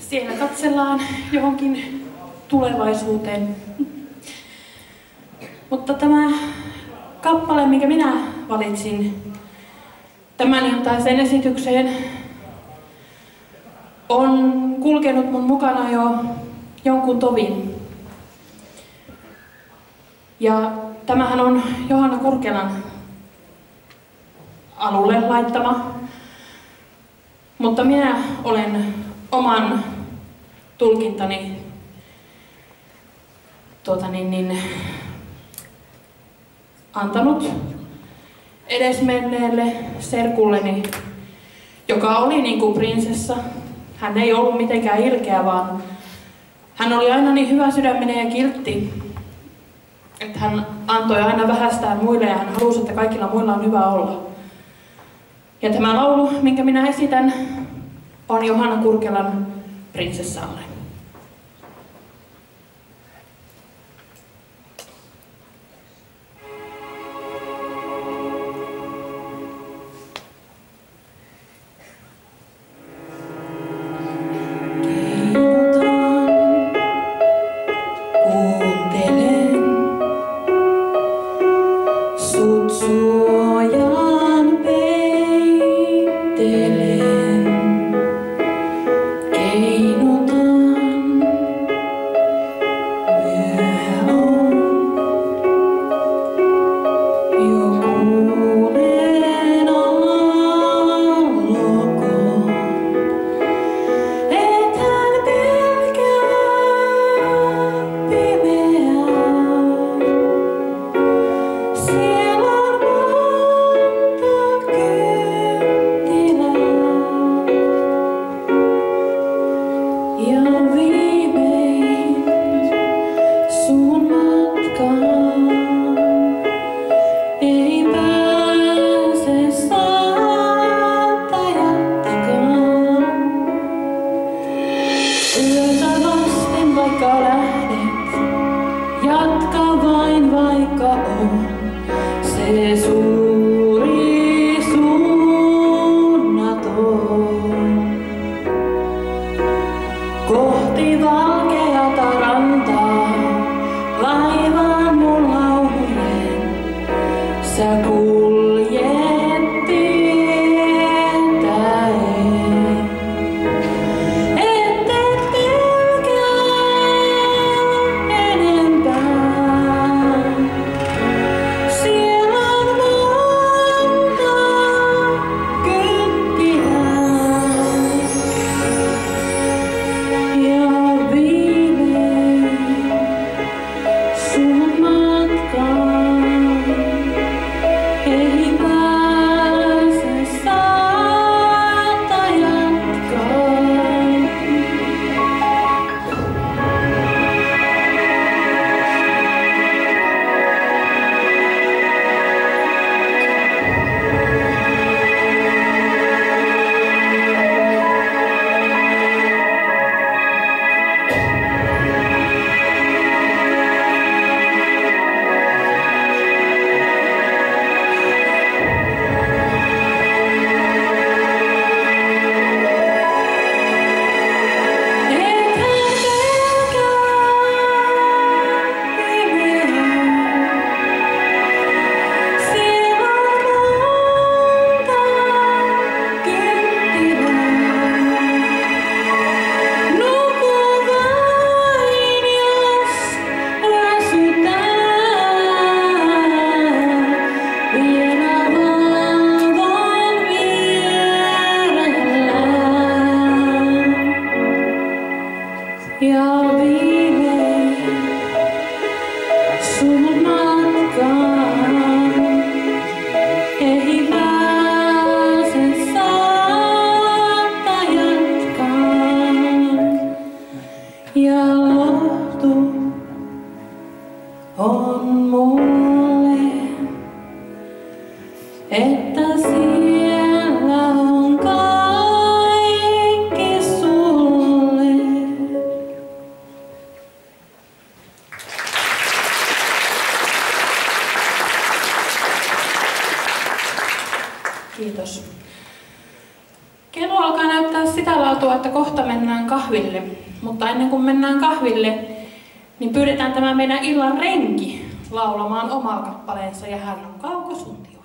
Siellä katsellaan johonkin tulevaisuuteen. Mutta tämä kappale, minkä minä valitsin tämän iltaiseen esitykseen, on kulkenut mun mukana jo jonkun tovin. Ja tämähän on Johanna Kurkelan alulle laittama, mutta minä olen oman tulkintani antanut edesmenneelle serkulleni, joka oli niin kuin prinsessa. Hän ei ollut mitenkään ilkeä, vaan hän oli aina niin hyvä sydäminen ja kiltti, että hän antoi aina vähästään muille ja hän halusi, että kaikilla muilla on hyvä olla. Ja tämä laulu, minkä minä esitän, on Johanna Kurkelan Prinsessalle. Kiitos. Kello alkaa näyttää taas sitä laatua, että kohta mennään kahville. Mutta ennen kuin mennään kahville, niin pyydetään tämä meidän illan renki laulamaan omaa kappaleensa ja hän on Kauko Suntio.